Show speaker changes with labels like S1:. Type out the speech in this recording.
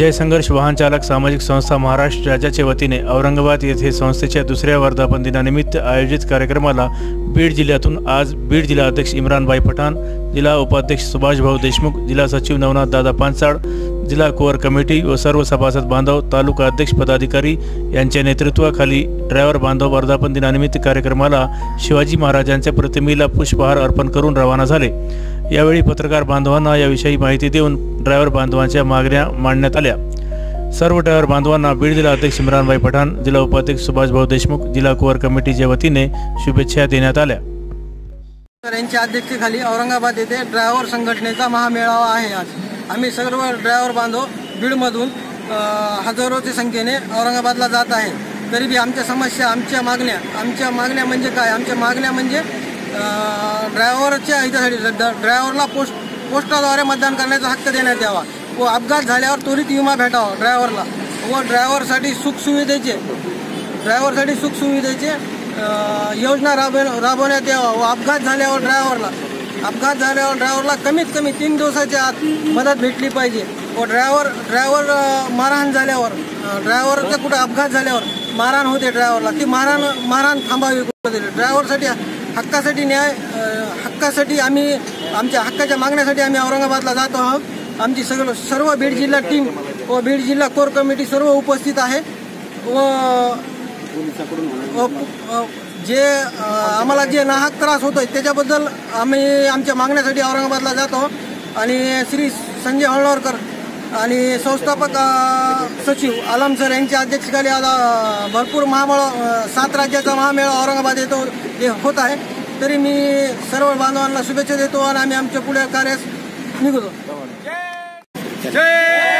S1: जय संघर्ष वाहन चालक सामाजिक संस्था महाराष्ट्र राज्याच्या वतीने औरंगाबाद येथे संस्थेच्या दुसऱ्या वर्धापन दिनानिमित्त आयोजित कार्यक्रमाला बीड जिल्ह्यातून आज बीड जिल्हा अध्यक्ष इम्रान भाई पठाण, जिल्हा उपाध्यक्ष सुभाष भाऊ देशमुख, जिल्हा सचिव नवनाथ दादा पानसाळ, जिल्हा कोर कमिटी व सर्व सभासद बांधव, तालुका अध्यक्ष पदाधिकारी यांच्या नेतृत्वाखाली ड्रायव्हर बांधव वर्धापन दिनानिमित्त कार्यक्रमाला शिवाजी महाराजांच्या प्रतिमेला पुष्पहार अर्पण करून रवाना झाले। यावेळी पत्रकार बांधवांना याविषयी माहिती देऊन ड्रायव्हर बांधवांच्या मागण्या मांडण्यात आल्या। सर्व ड्रायव्हर बांधवांना बीड जिल्हा अध्यक्ष इम्रान भाई पठाण, जिल्हा उपाध्यक्ष सुभाष भाऊ देशमुख, जिल्हा कोर कमिटीच्या वतीने शुभेच्छा देण्यात आल्या।
S2: यांच्या अध्यक्षतेखाली औरंगाबाद येथे ड्रायव्हर संघटनेचा महामेळावा आहे। आज आम्ही सर्व ड्रायव्हर बांधव बीडमधून हजारोच्या संख्येने औरंगाबादला जात आहे। तरी बी आमच्या समस्या, आमच्या मागण्या म्हणजे काय? आमच्या मागण्या म्हणजे ड्रायव्हरच्या हितासाठी ड्रायव्हरला पोस्टाद्वारे मतदान करण्याचा हक्क देण्यात यावा व अपघात झाल्यावर त्वरित विमा भेटावा ड्रायव्हरला व ड्रायव्हरसाठी सुखसुविधेचे योजना राबवण्यात यावा व अपघात झाल्यावर ड्रायव्हरला कमीत कमी 3 दिवसाच्या आत मदत भेटली पाहिजे व ड्रायव्हर मारहाण झाल्यावर ड्रायव्हरचा कुठं अपघात झाल्यावर मारहाण होते ड्रायव्हरला, ती मारहाण थांबावी। ड्रायव्हरसाठी हक्कासाठी आम्ही आमच्या हक्काच्या मागण्यासाठी आम्ही औरंगाबादला जातो आहोत। आमची सर्व बीड जिल्हा टीम व बीड जिल्हा कोर कमिटी सर्व उपस्थित आहे व जे आम्हाला जे नाहक त्रास होतोय त्याच्याबद्दल आम्ही आमच्या मागण्यासाठी औरंगाबादला जातो। आणि श्री संजय हळवळकर आणि संस्थापक सचिव आलम सर यांच्या अध्यक्षतेखाली आज भरपूर महामेळा 7 राज्याचा महामेळा औरंगाबाद येतो होत आहे। तरी मी सर्व बांधवांना शुभेच्छा देतो आणि आम्ही आमच्या पुढे कार्यास निघतो। जय